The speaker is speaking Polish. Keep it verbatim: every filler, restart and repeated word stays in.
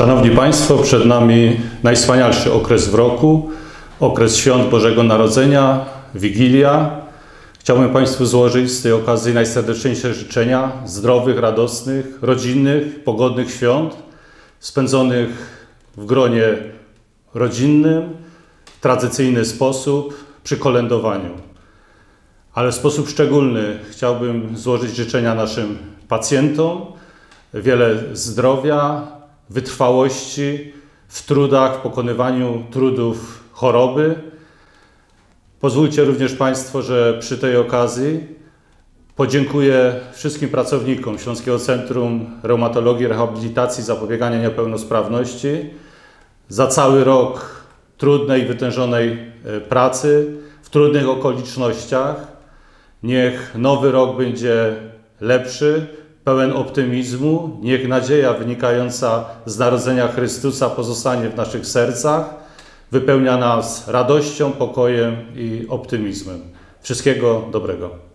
Szanowni Państwo, przed nami najwspanialszy okres w roku, okres Świąt Bożego Narodzenia, Wigilia. Chciałbym Państwu złożyć z tej okazji najserdeczniejsze życzenia zdrowych, radosnych, rodzinnych, pogodnych świąt, spędzonych w gronie rodzinnym, w tradycyjny sposób, przy kolędowaniu. Ale w sposób szczególny chciałbym złożyć życzenia naszym pacjentom, wiele zdrowia, wytrwałości w trudach, w pokonywaniu trudów choroby. Pozwólcie również Państwo, że przy tej okazji podziękuję wszystkim pracownikom Śląskiego Centrum Reumatologii i Rehabilitacji Zapobiegania Niepełnosprawności za cały rok trudnej, wytężonej pracy, w trudnych okolicznościach. Niech nowy rok będzie lepszy, pełen optymizmu. Niech nadzieja wynikająca z narodzenia Chrystusa pozostanie w naszych sercach, wypełnia nas radością, pokojem i optymizmem. Wszystkiego dobrego.